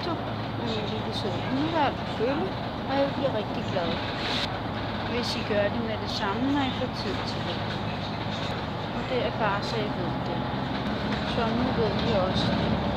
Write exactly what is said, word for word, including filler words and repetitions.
foto med min lille søn. Nu er der følge, og jeg bliver rigtig glad, hvis I gør det med det samme, når I får tid til det. Og det er bare så I ved det. Så nu ved I også det.